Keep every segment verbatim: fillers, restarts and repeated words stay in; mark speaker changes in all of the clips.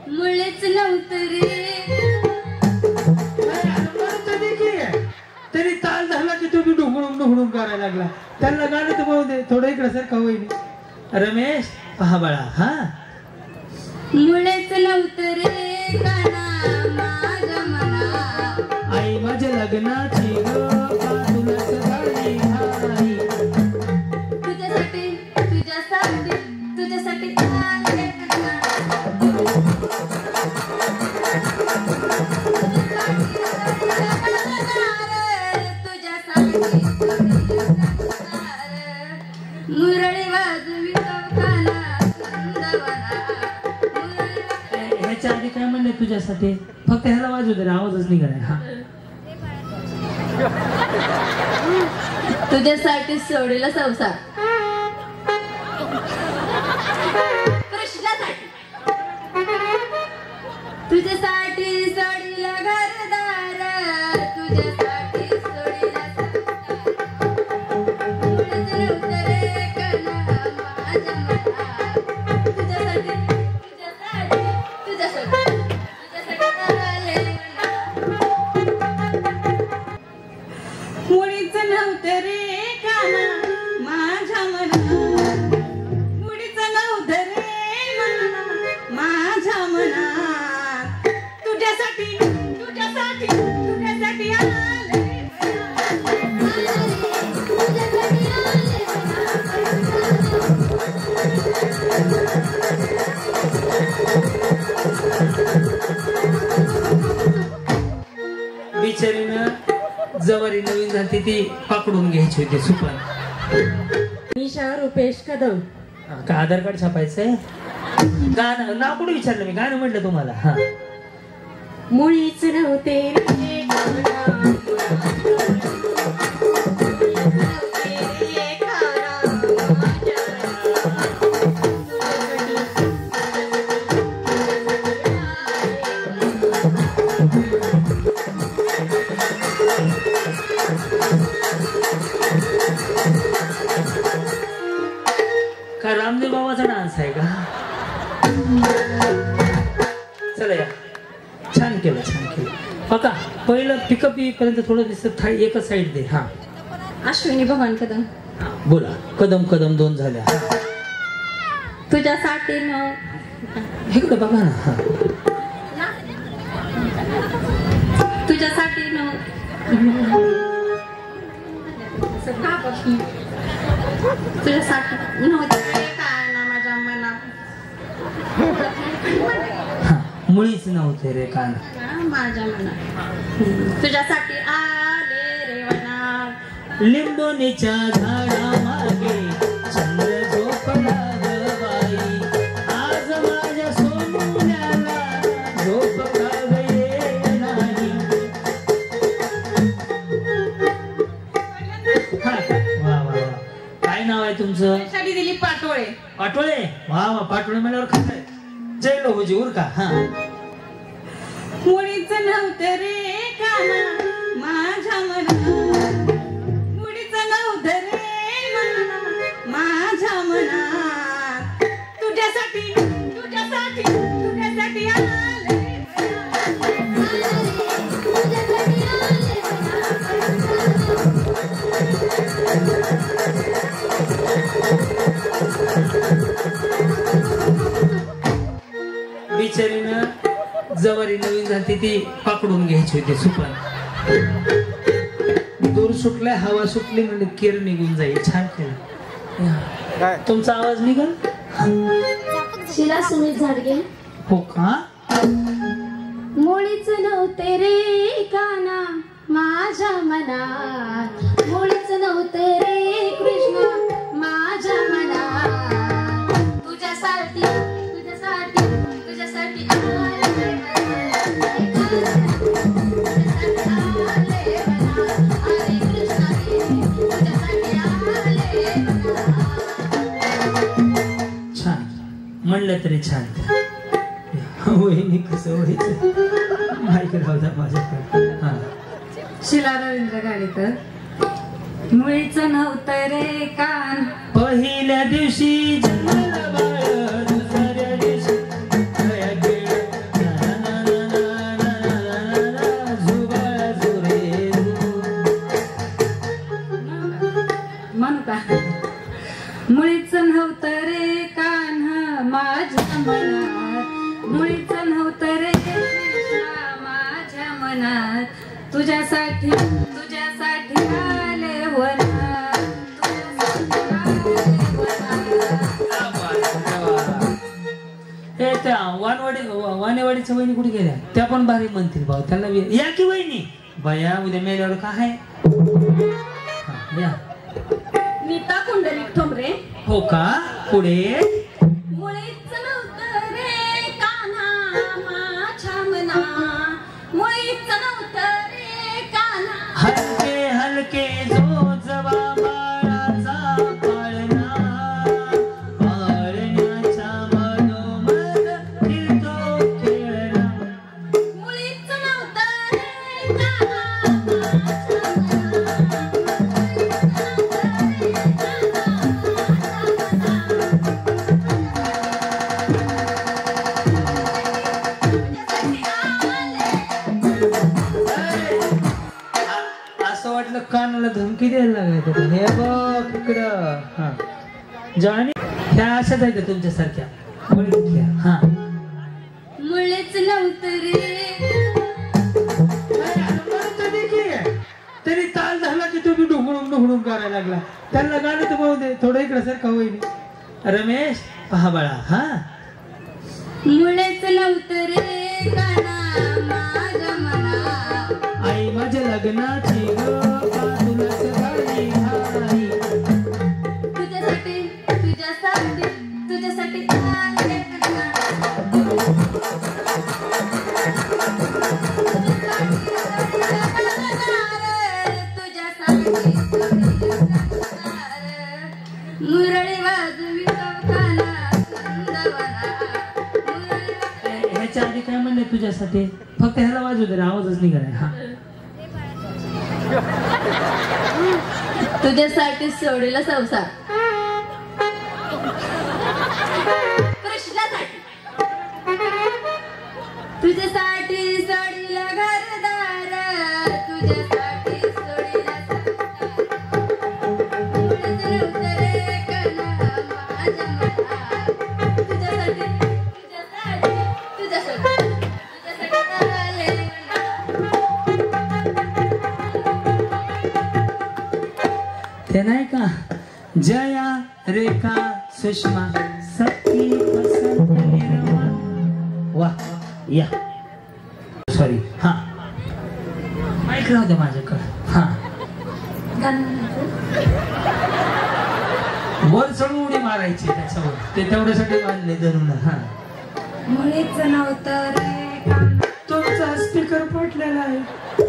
Speaker 1: मुळेच नव्हतं रे.
Speaker 2: तरी ताल झाला की तो ढुंगळून ढुंगळून करायला लागला. त्यांना गाणं तर पाहू दे थोडं इकडे सर का होईल. रमेश पहा बाळा. हा
Speaker 1: मुळेच नव्हतं रे काना माझ्या मना.
Speaker 2: आई माझ्या लग्नाची तुला सदाई आई.
Speaker 1: तुझ्यासाठी तुझ्यासाठी तुझ्यासाठी आले काना. मुरळी वाजवी काना
Speaker 2: ह्याच्या आधी काय म्हणले तुझ्यासाठी फक्त ह्याला वाजू दे आवाजच निघालाय. हा
Speaker 1: तुझ्यासाठी सोडीला संसार. कृष्णासाठी तुझ्यासाठी सोडीला घरदार. तुझ्यासाठी सोडीला
Speaker 3: मुळीच नव्हतं रे काना माझ्या मना. मुळीच नव्हतं रे मना माझ्या मनात. तुझ्यासाठी तुझ्यासाठी तुझ्यासाठी आले.
Speaker 2: बिचारीनं जवारी नवीन झाली ती पकडून घ्यायची होती सुपर.
Speaker 3: निशा रुपेश कदम.
Speaker 2: का आधार कार्ड छापायचंय. गाणं नाव कुठे विचारलं मी. गाणं म्हटलं तुम्हाला. हा
Speaker 3: मुळीच नव्हते रे काना.
Speaker 2: का रामदेव बाबाचा डान्स आहे का. चला या छान केलं छान केलं. बघा पहिलं पिकअप पर्यंत थोडं दिसत एकच साईड दे. हा
Speaker 3: अश्विनी भगवान कदम.
Speaker 2: बोला. कदम कदम दोन झाल्या.
Speaker 3: तुझ्यासाठी न
Speaker 2: इकडे बघा ना. हा
Speaker 3: तुझ्यासाठी न तुझ्यासाठी नव्हतं काय ना माझ्या मनात.
Speaker 2: मुळीच नव्हते रे कान
Speaker 3: माझ्या मनात. तुझ्यासाठी आले रे वनात.
Speaker 2: लिंबोनीच्या झाडा मागे चंद्र झोपला गवाई. आज माझ्या सोनुल्याला झोप का ये नाही. वा वा वा. काय नाव आहे तुमचं.
Speaker 3: दिली पाटोळे.
Speaker 2: पाटोळे. वा वा पाटोळे म्हणल्यावर खाय जय लोजी उर का. हा
Speaker 3: मुळीच नव्हतं रे काना माझ्या मनात. मुळीच नव्हतं रे मना माझ्या मनात. तुझ्यासाठी तुझ्यासाठी तुझ्यासाठी आले.
Speaker 2: बिचारीनं जवारी नवीन झाली ती पकडून घ्यायची होती सुपर. दूर सुटलाय हवा सुटली म्हणजे केर निघून जाईल. छान केलं. तुमचा आवाज निघाल.
Speaker 1: शिला सुमित झाडगे.
Speaker 2: हो का.
Speaker 1: मुळीच नव्हते रे काना माझ्या मनात. मुळीच नव्हते रे कृष्ण माझ्या मनात. तुझ्यासाठी तुझ्यासाठी तुझ्यासाठी आले.
Speaker 2: छान म्हणलं तरी छान. वहिनी कसं व्हायचं माहिती राहू द्या माझ्याकडे. हा
Speaker 3: शिला रवींद्र गाडीकर. मुळीच नव्हतं रे कान.
Speaker 2: पहिल्या दिवशी जन्मला बाळ दुसऱ्या दिवशी
Speaker 3: तुझ्यासाठी तुझ्यासाठी आले वना
Speaker 2: हे त्या वानवाडी वानेवाडीच्या वहिनी कुठे गेल्या त्या पण भारी म्हणतील भाऊ त्यांना या की वहिनी बया उद्या मेल्यावर काय या
Speaker 1: नीता कुंडली ठोंबरे.
Speaker 2: हो का पुढे
Speaker 1: मुळीच नव्हतं रे कान्हा माझ्या मना मुळीच नव्हतं रे कान्हा
Speaker 2: हलके हलके जो जवा बाळाचा पाळणा पाळण्याच्या मधोमध फिरतो खेळणा
Speaker 1: मुळीच नव्हतं रे कान्हा माझ्या मना
Speaker 2: असं वाटलं कानाला धमकी द्यायला लागायचं हे बघ इकडं हा जाणी ह्या अशाच आहे का तुमच्यासारख्या ओळखीच्या हा
Speaker 1: मुळीच नव्हतं रे
Speaker 2: तरी ताल झाला की तुम्ही ढुंगडून ढुंगडून करायला लागला त्यांना गाणं तर म्हणू दे थोडं इकडं सर का होईल रमेश पहा बाळा हा
Speaker 1: मुळीच नव्हतं रे कान्हा माझ्या मना
Speaker 2: आई माझ्या लग्नाची तुला सगळी हाई
Speaker 1: तुझ्यासाठी तुझ्यासाठी तुझ्यासाठी आले मुरळी वाजवी काना
Speaker 2: ह्याच्या आधी काय म्हणले तुझ्यासाठी फक्त ह्याला वाजू दे आवाजच निघालाय हा
Speaker 1: तुझ्यासाठी सोडीला संसार कृष्णासाठी तुझ्यासाठी सोडीला घरदार तुझ्यासाठी सोडीला तुझ्यासाठी तुझ्यासाठी तुझ्यासाठी
Speaker 2: ते नाही का जया रेखा सुषमा सखी पसंत निर्मा वा या सॉरी हा माईक राहू दे माझ्याकडे हा वर चढून उडी मारायची त्याच्यावर ते तेवढ्यासाठी बांधले धरून हा
Speaker 3: मुळीच नव्हतं रे कान्हा
Speaker 2: तुमचा स्पीकर पडलेला आहे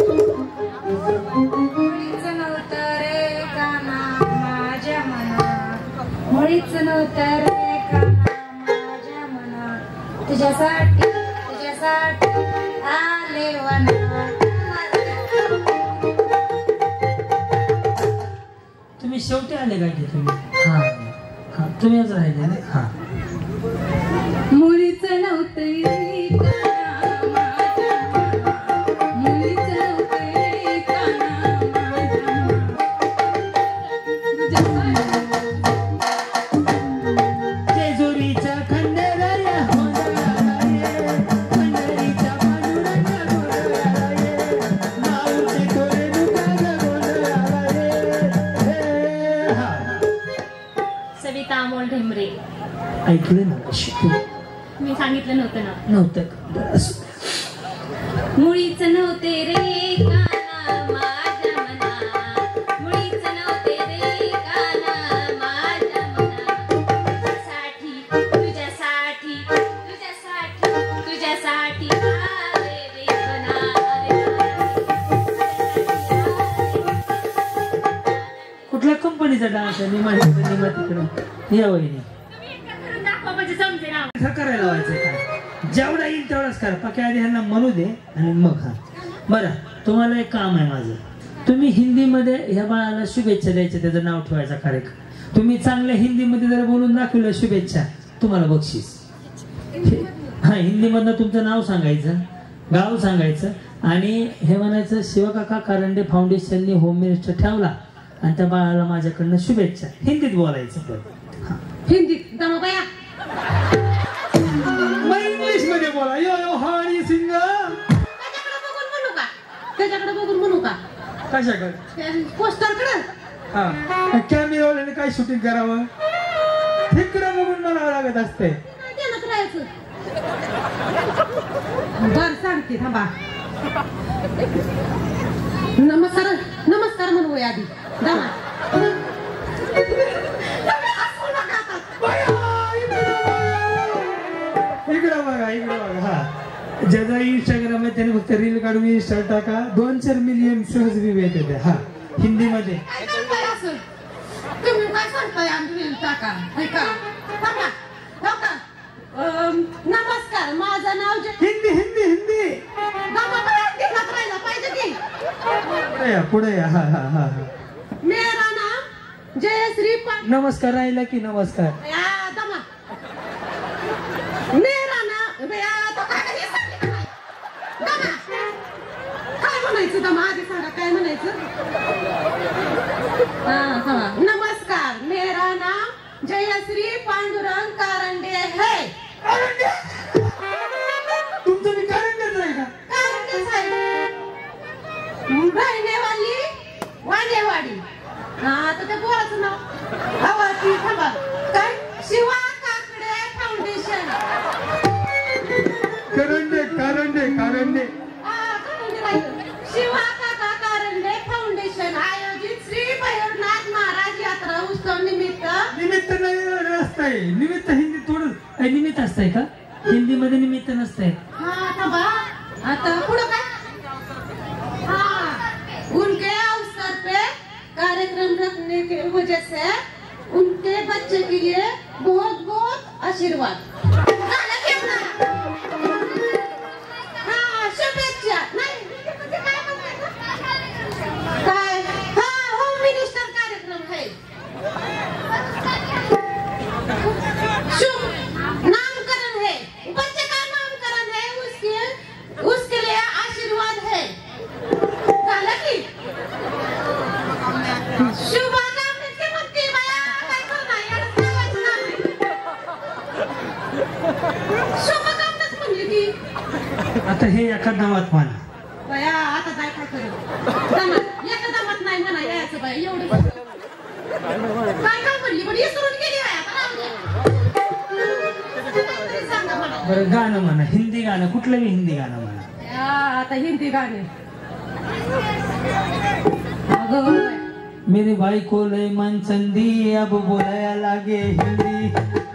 Speaker 3: मुळीच नव्हतं रे कान्हा माझ्या मनात मुळीच नव्हतं रे कान्हा माझ्या मनात तुझ्यासाठी तुझ्यासाठी आले वनात
Speaker 2: तुम्ही शेवटी आले का की तुम्ही हा हा तुम्हीच राहिले ना हा
Speaker 3: मुळीच नव्हतं रे कान्हा माझ्या मनात मुळीच नव्हतं रे कान्हा माझ्या मनात
Speaker 2: जेजुरीच्या खंडेराया होणारा ये पंढरीच्या पांडुरंगा गोंधळाला ये माऊलीचे कोरे दुखाचा गोंधळाला ये हे हा
Speaker 1: सविता अमोल ढेमरे.
Speaker 2: ऐकलं ना शिकू
Speaker 1: मी सांगितलं नव्हतं ना
Speaker 2: नव्हतं का? बरं, असं.
Speaker 1: मुळीच नव्हते रे काना माझ्या मनात मुळीच नव्हते रे काना माझ्या मनात तुझ्यासाठी तुझ्यासाठी तुझ्यासाठी तुझ्यासाठी आले रे
Speaker 2: कुठल्या कंपनीचा डान्स आहे निमा निमा तिकडं या वहिनी
Speaker 1: दाखवा म्हणजे समजे ना
Speaker 2: असं करायला लावायचंय काय जेवढा येईल तेवढाच करा बाकी आधी ह्यांना म्हणू दे आणि मग हा बरं तुम्हाला एक काम आहे माझं तुम्ही हिंदीमध्ये ह्या बाळाला शुभेच्छा द्यायच्या त्याचं नाव ठेवायचा कार्यक्रम तुम्ही चांगल्या हिंदीमध्ये जर बोलून दाखवलं शुभेच्छा तुम्हाला बक्षीस हा हिंदीमधनं तुमचं नाव सांगायचं गाव सांगायचं आणि हे म्हणायचं शिवकाका कारंडे फाउंडेशनने होम मिनिस्टर ठेवला आणि त्या बाळाला माझ्याकडनं शुभेच्छा हिंदीत बोलायचं पण हा
Speaker 3: हिंदीत दमाबाया
Speaker 2: इंग्लिश मध्ये बोला यो यो हनी सिंग
Speaker 3: त्याच्याकडे बघून म्हणू का त्याच्याकडे बघून
Speaker 2: कशाकडे
Speaker 3: पोस्टर कडे
Speaker 2: हा कॅमेरावाल्याने काय शूटिंग करावं तिकडे बघून मला लागत असते
Speaker 3: करायचं बर सांगते थांबा नमस्कार नमस्कार म्हणू आधी दामा
Speaker 2: इकडं बघा इकडं बघा हा ज्याचा इंस्टाग्राम आहे त्याने फक्त रील काढून इंस्टा टाका दोन चार मिलियन सहज व्ह्यू येते हा हिंदीमध्ये
Speaker 3: तुम्ही काय सांगताय आमची टाका ऐका थांबा थांबा नमस्कार माझं नाव जय
Speaker 2: हिंदी हिंदी हिंदी
Speaker 3: राहिला पाहिजे की
Speaker 2: पुढे या पुढे या हा हा हा हा
Speaker 3: मेरा नाम जयश्री पाटील
Speaker 2: नमस्कार राहिला की नमस्कार
Speaker 3: या दमा मेरा नाम या तो काय दमा काय म्हणायचं दमा आधी सांगा काय म्हणायचं हा हा नमस्कार मेरा नाम जयश्री पांडुरंग कारंडे है
Speaker 2: तुमचं मी कारंडेच आहे का
Speaker 3: कारंडेच आहे रहने वाली वांडेवाडी हा तर ते बोलायचं नाव हवा ती थांबा काय शिवा काकडे फाउंडेशन
Speaker 2: करंडे कारंडे कारंडे
Speaker 3: हा कारंडे नाही शिवा काका कारंडे फाउंडेशन आयोजित श्री भैरवनाथ महाराज यात्रा उत्सव निमित्त
Speaker 2: निमित्त नाही असतंय निमित्त हिंदी थोडं काय निमित्त असतंय का हिंदी मध्ये निमित्त नसतंय
Speaker 3: हा थांबा आता पुढं काय हाँ उनके अवसर पे कार्यक्रम रखने के वजह से उनके बच्चे के लिए बहुत बहुत आशीर्वाद हाँ शुभेच्छा नहीं काय हाँ होम मिनिस्टर कार्यक्रम है शुभ नामकरण है बच्चे का नामकरण है उसके उसके लिए आशीर्वाद है शुभकामना म्हणते बाया काय करणार शुभकामनाच म्हणली की
Speaker 2: आता हे एका नावात म्हणा
Speaker 3: बाया आता काय काय करू एका दामात नाही म्हणा यायचं बाया एवढं काय काय म्हणली पण विसरून गेली सांगा मला
Speaker 2: बरं गाणं म्हणा हिंदी गाणं कुठलंही हिंदी गाणं म्हणा
Speaker 3: आता हिंदी गाणे अगं
Speaker 2: मेरी भाई को लय मन चंदी अब बोलाया लागे हिंदी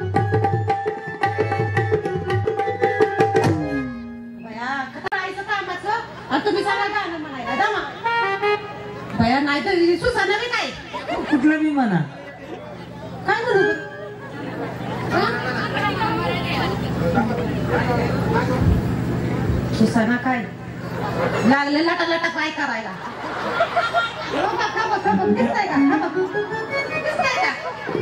Speaker 3: बया करायचं कामाचं आणि तुम्ही सगळं गाणं म्हणायला दमा बया नाही तर सुसाना बी काय
Speaker 2: कुठलं बी म्हणा
Speaker 3: काय म्हणू सुसाना काय लागले लाटा लाटा काय करायला दिसतंय का दिसतंय का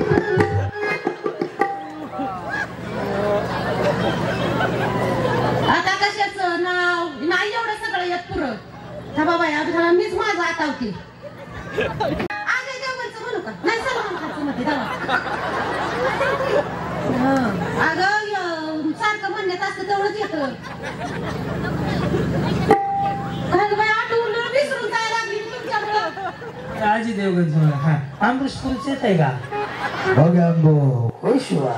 Speaker 3: आता कशाचं नाव नाही एवढं सगळं येत पुरं थांबा बाया झाला मीच माझं आठवते आगे देवगणचं म्हणू का नाही सलमान खानचं मध्ये दावा अगं सारखं म्हणण्यात असतं तेवढंच येतं काय बाई आठवून विसरून जायला लागली तुमच्याकडं
Speaker 2: आजी देवगण हा अमृत पुरुष येत आहे का बघांबो खुशवा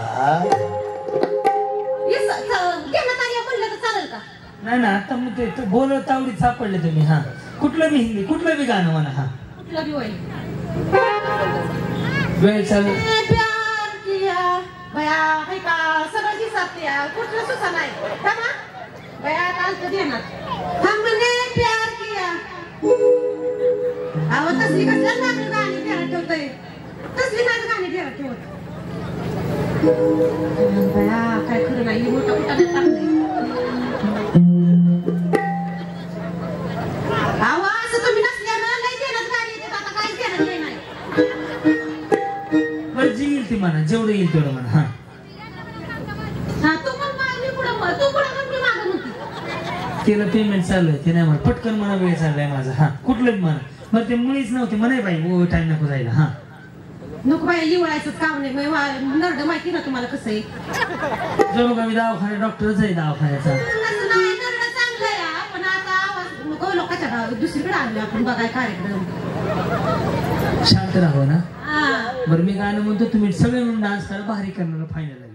Speaker 3: म्हणलं तर चालेल का
Speaker 2: नाही ना आता मग ते बोलत आवडीत सापडले तुम्ही हा कुठलं बी हिंदी कुठलं बी गाणं म्हणा हा
Speaker 3: कुठलं बी होईल
Speaker 2: वेळ चालू
Speaker 3: प्यार किया बया हे का सगळं दिसत कुठलं सुसा नाही थांबा बया आता देणार हमने प्यार किया अहो तसली कसल्या नागरी गाणी घरात ठेवतोय तसली नागरी गाणी घरात ठेवत बया काय खरं नाही मोठं मोठं टाकलंय अहो असं तुम्ही नसल्यानं लई देण्यात गाणी येतात आता काहीच देण्यात नाही
Speaker 2: बरं जी येईल ती म्हणा जेवढं येईल तेवढं म्हणा हा
Speaker 3: हा तू पण मागणी पुढं मग तू पुढं पण मी मागं नव्हती
Speaker 2: तिला पेमेंट चाललंय ते नाही म्हणा पटकन म्हणा वेळ चाललाय माझा हा कुठलं बी म्हणा मग ते मुळीच नव्हते म्हणे बाई ओ टाइम नको जायला हा
Speaker 3: नको बाई लिवायचंच काम नाही नरड माहिती ना तुम्हाला कसं आहे
Speaker 2: जणू का मी दवाखान्यात डॉक्टरच आहे दवाखान्याचा
Speaker 3: नाही नरड चांगलं आहे पण आता आवाज नको लोकांच्या गावात दुसरीकडे आलो आपण बघाय कार्यक्रम.
Speaker 2: शांत राहावं ना.
Speaker 3: हा
Speaker 2: बरं मी गाणं म्हणतो तुम्ही सगळे म्हणून डान्स करा भारी करणार फायनल.